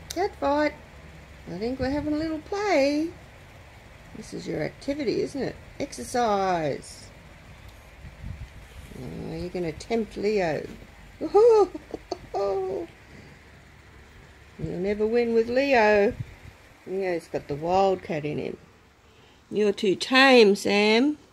Cat fight. I think we're having a little play. This is your activity, isn't it? Exercise. Oh, you're going to tempt Leo. You'll never win with Leo. Leo's got the wildcat in him. You're too tame, Sam.